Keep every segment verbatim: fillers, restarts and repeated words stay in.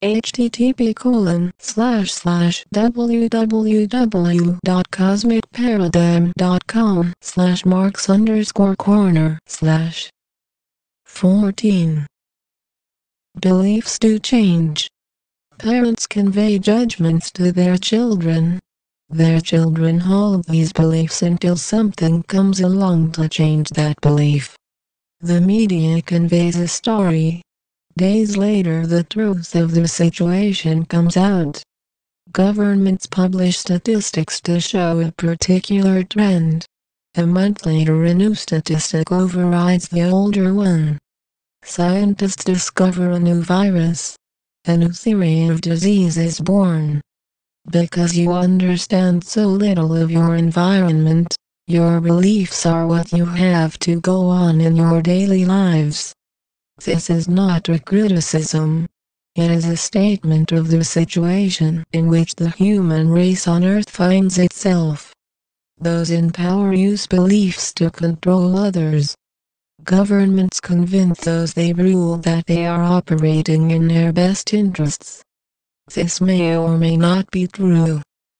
http colon slash slash www.cosmicparadigm.com slash marks underscore corner slash fourteen. Beliefs do change. Parents convey judgments to their children. Their children hold these beliefs until something comes along to change that belief. The media conveys a story. Days later, the truth of the situation comes out. Governments publish statistics to show a particular trend. A month later, a new statistic overrides the older one. Scientists discover a new virus. A new theory of disease is born. Because you understand so little of your environment, your beliefs are what you have to go on in your daily lives. This is not a criticism. It is a statement of the situation in which the human race on Earth finds itself. Those in power use beliefs to control others. Governments convince those they rule that they are operating in their best interests. This may or may not be true.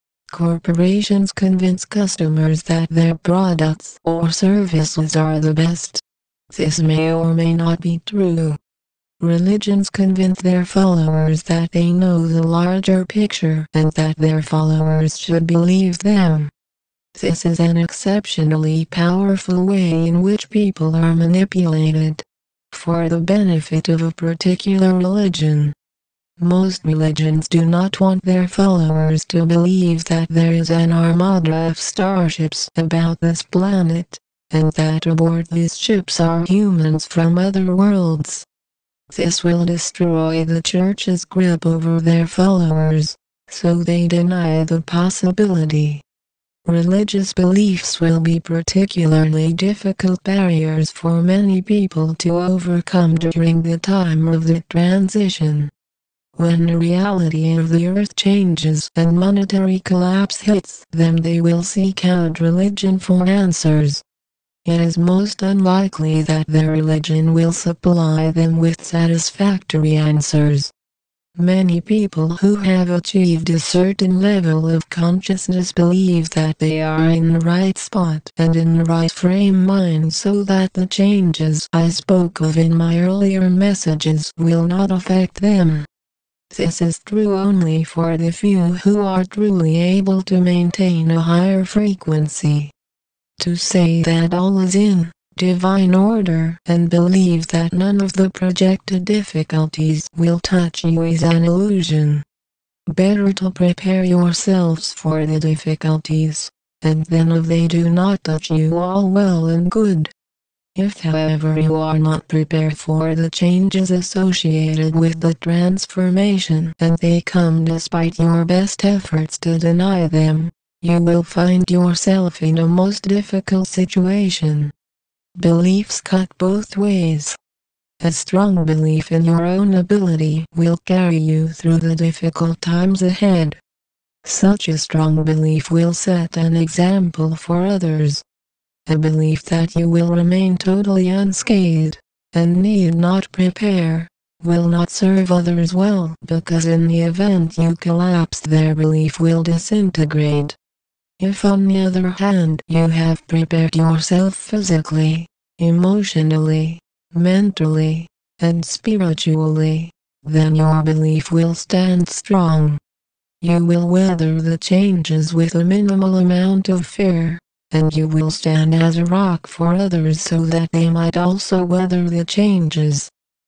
Corporations convince customers that their products or services are the best. This may or may not be true. Religions convince their followers that they know the larger picture and that their followers should believe them. This is an exceptionally powerful way in which people are manipulated for the benefit of a particular religion. Most religions do not want their followers to believe that there is an armada of starships about this planet, and that aboard these ships are humans from other worlds. This will destroy the church's grip over their followers, so they deny the possibility. Religious beliefs will be particularly difficult barriers for many people to overcome during the time of the transition. When the reality of the earth changes and monetary collapse hits them, they will seek out religion for answers. It is most unlikely that their religion will supply them with satisfactory answers. Many people who have achieved a certain level of consciousness believe that they are in the right spot and in the right frame mind so that the changes I spoke of in my earlier messages will not affect them. This is true only for the few who are truly able to maintain a higher frequency. To say that all is in divine order and believe that none of the projected difficulties will touch you is an illusion. Better to prepare yourselves for the difficulties, and then if they do not touch you, all well and good. If however you are not prepared for the changes associated with the transformation and they come despite your best efforts to deny them, you will find yourself in a most difficult situation. Beliefs cut both ways. A strong belief in your own ability will carry you through the difficult times ahead. Such a strong belief will set an example for others. A belief that you will remain totally unscathed, and need not prepare, will not serve others well because in the event you collapse their belief will disintegrate. If on the other hand you have prepared yourself physically, emotionally, mentally, and spiritually, then your belief will stand strong. You will weather the changes with a minimal amount of fear, and you will stand as a rock for others so that they might also weather the changes.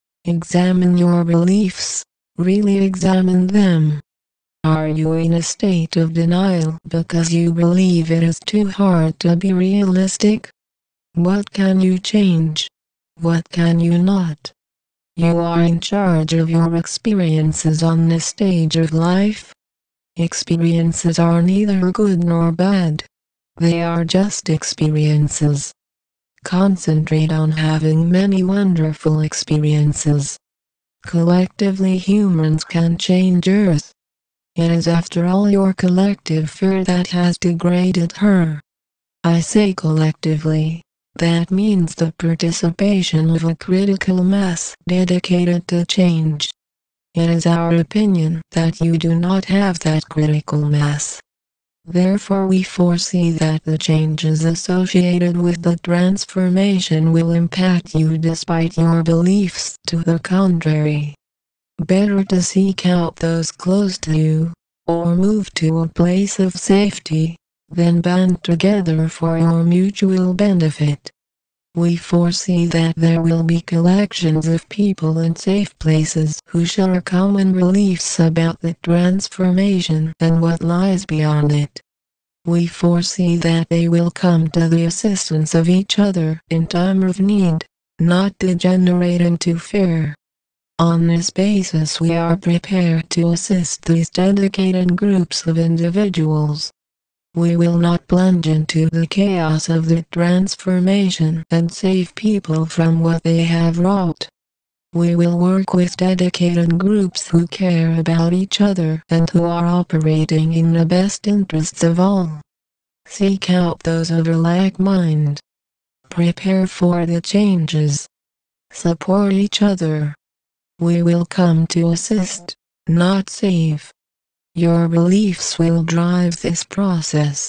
Examine your beliefs, really examine them. Are you in a state of denial because you believe it is too hard to be realistic? What can you change? What can you not? You are in charge of your experiences on this stage of life. Experiences are neither good nor bad. They are just experiences. Concentrate on having many wonderful experiences. Collectively, humans can change Earth. It is after all your collective fear that has degraded her. I say collectively. That means the participation of a critical mass dedicated to change. It is our opinion that you do not have that critical mass. Therefore we foresee that the changes associated with the transformation will impact you despite your beliefs to the contrary. Better to seek out those close to you, or move to a place of safety, than band together for your mutual benefit. We foresee that there will be collections of people in safe places who share common beliefs about the transformation and what lies beyond it. We foresee that they will come to the assistance of each other in time of need, not degenerate into fear. On this basis we are prepared to assist these dedicated groups of individuals. We will not plunge into the chaos of the transformation and save people from what they have wrought. We will work with dedicated groups who care about each other and who are operating in the best interests of all. Seek out those of a like mind. Prepare for the changes. Support each other. We will come to assist, not save. Your beliefs will drive this process.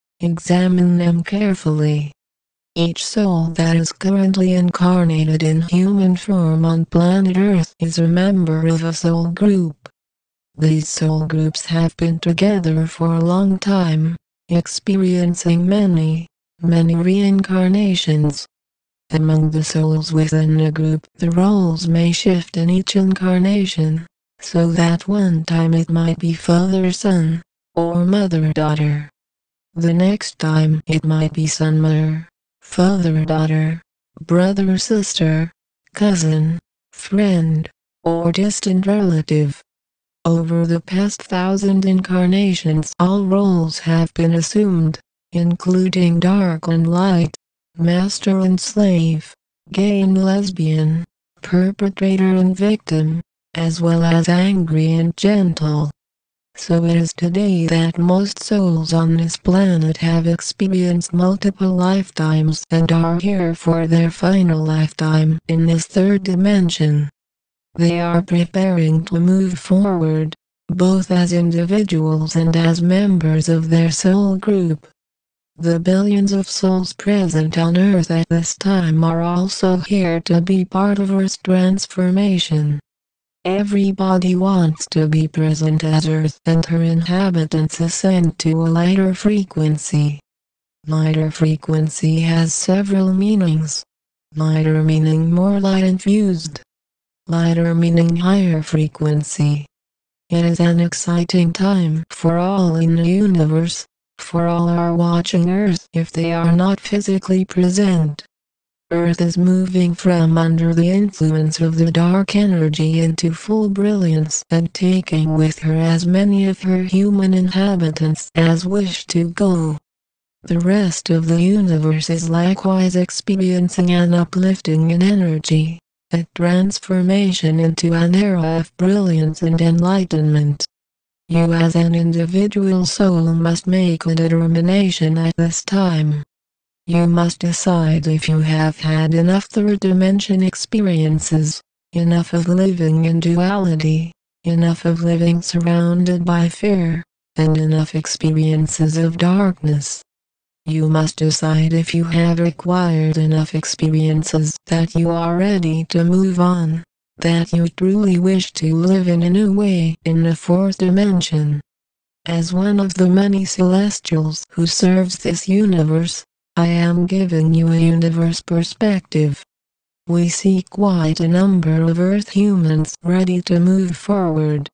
Examine them carefully. Each soul that is currently incarnated in human form on planet Earth is a member of a soul group. These soul groups have been together for a long time, experiencing many, many reincarnations. Among the souls within a group, the roles may shift in each incarnation, so that one time it might be father-son, or mother-daughter. The next time it might be son-mother, father-daughter, brother-sister, cousin, friend, or distant relative. Over the past thousand incarnations all roles have been assumed, including dark and light, master and slave, gay and lesbian, perpetrator and victim, as well as angry and gentle. So it is today that most souls on this planet have experienced multiple lifetimes and are here for their final lifetime in this third dimension. They are preparing to move forward, both as individuals and as members of their soul group. The billions of souls present on Earth at this time are also here to be part of Earth's transformation. Everybody wants to be present as Earth and her inhabitants ascend to a lighter frequency. Lighter frequency has several meanings. Lighter meaning more light infused. Lighter meaning higher frequency. It is an exciting time for all in the universe, for all are watching Earth if they are not physically present. Earth is moving from under the influence of the dark energy into full brilliance and taking with her as many of her human inhabitants as wish to go. The rest of the universe is likewise experiencing an uplifting in energy, a transformation into an era of brilliance and enlightenment. You as an individual soul must make a determination at this time. You must decide if you have had enough third dimension experiences, enough of living in duality, enough of living surrounded by fear, and enough experiences of darkness. You must decide if you have acquired enough experiences that you are ready to move on, that you truly wish to live in a new way in the fourth dimension. As one of the many celestials who serves this universe, I am giving you a universe perspective. We see quite a number of Earth humans ready to move forward.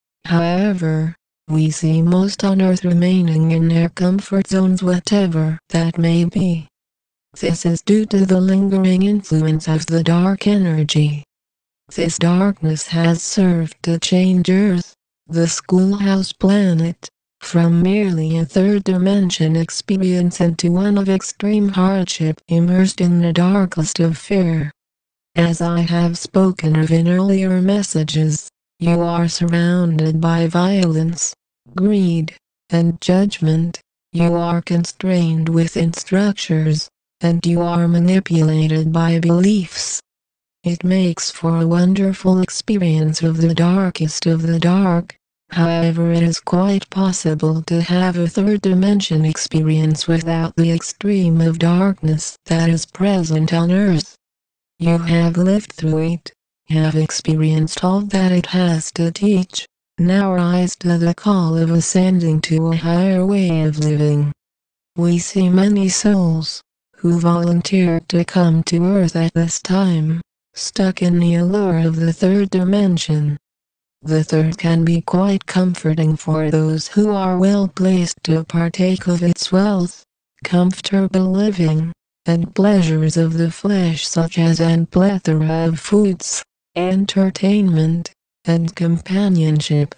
However, we see most on Earth remaining in their comfort zones, whatever that may be. This is due to the lingering influence of the dark energy. This darkness has served to change Earth, the schoolhouse planet, from merely a third dimension experience into one of extreme hardship immersed in the darkest of fear. As I have spoken of in earlier messages, you are surrounded by violence, greed, and judgment. You are constrained within structures, and you are manipulated by beliefs. It makes for a wonderful experience of the darkest of the dark. However, it is quite possible to have a third dimension experience without the extreme of darkness that is present on Earth. You have lived through it, have experienced all that it has to teach, now rise to the call of ascending to a higher way of living. We see many souls who volunteered to come to Earth at this time, stuck in the allure of the third dimension. The third can be quite comforting for those who are well placed to partake of its wealth, comfortable living, and pleasures of the flesh, such as an plethora of foods, entertainment, and companionship.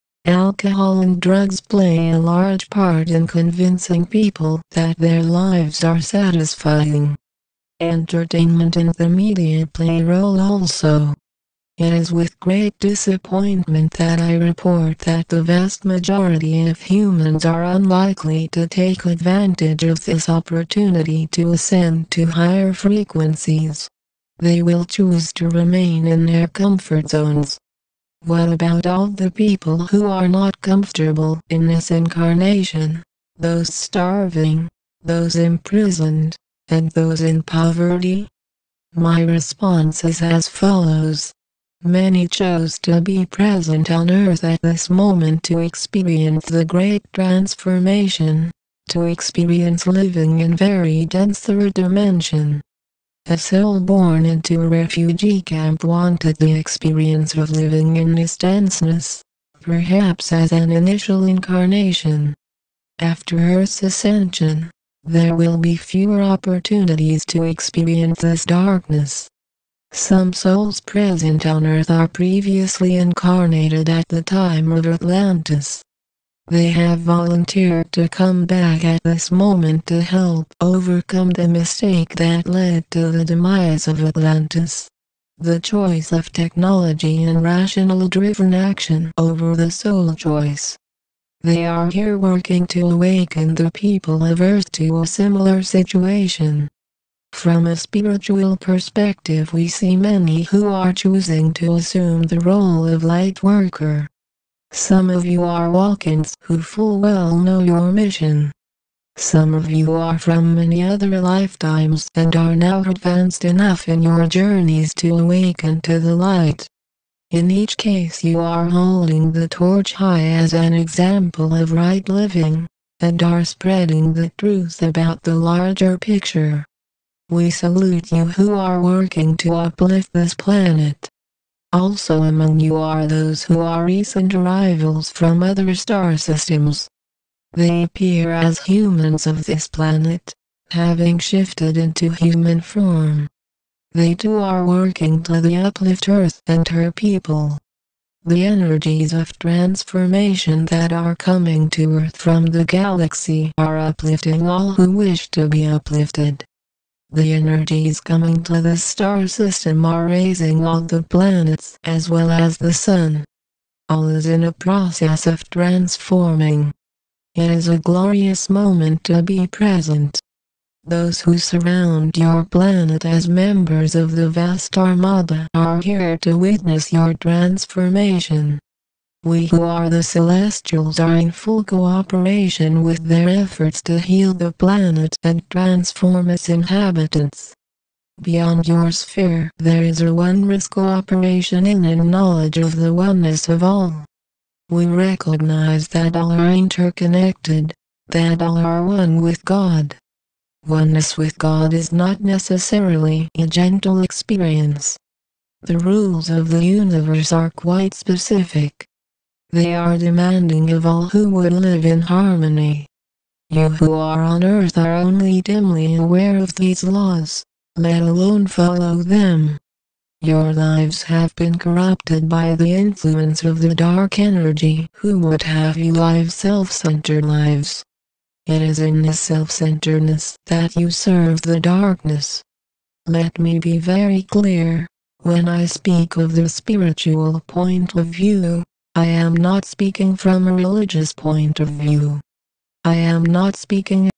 Alcohol and drugs play a large part in convincing people that their lives are satisfying. Entertainment and the media play a role also. It is with great disappointment that I report that the vast majority of humans are unlikely to take advantage of this opportunity to ascend to higher frequencies. They will choose to remain in their comfort zones. What about all the people who are not comfortable in this incarnation, those starving, those imprisoned, and those in poverty? My response is as follows. Many chose to be present on Earth at this moment to experience the great transformation, to experience living in very dense third dimension. A soul born into a refugee camp wanted the experience of living in this denseness, perhaps as an initial incarnation. After Earth's ascension, there will be fewer opportunities to experience this darkness. Some souls present on Earth are previously incarnated at the time of Atlantis. They have volunteered to come back at this moment to help overcome the mistake that led to the demise of Atlantis. The choice of technology and rational-driven action over the soul choice. They are here working to awaken the people of Earth to a similar situation. From a spiritual perspective, we see many who are choosing to assume the role of light worker. Some of you are walk-ins who full well know your mission. Some of you are from many other lifetimes and are now advanced enough in your journeys to awaken to the light. In each case you are holding the torch high as an example of right living, and are spreading the truth about the larger picture. We salute you who are working to uplift this planet. Also among you are those who are recent arrivals from other star systems. They appear as humans of this planet, having shifted into human form. They too are working to the uplift Earth and her people. The energies of transformation that are coming to Earth from the galaxy are uplifting all who wish to be uplifted. The energies coming to the star system are raising all the planets as well as the sun. All is in a process of transforming. It is a glorious moment to be present. Those who surround your planet as members of the vast armada are here to witness your transformation. We who are the Celestials are in full cooperation with their efforts to heal the planet and transform its inhabitants. Beyond your sphere there is a wondrous cooperation in and knowledge of the oneness of all. We recognize that all are interconnected, that all are one with God. Oneness with God is not necessarily a gentle experience. The rules of the universe are quite specific. They are demanding of all who would live in harmony. You who are on Earth are only dimly aware of these laws, let alone follow them. Your lives have been corrupted by the influence of the dark energy who would have you live self-centered lives. It is in this self-centeredness that you serve the darkness. Let me be very clear, when I speak of the spiritual point of view, I am not speaking from a religious point of view. I am not speaking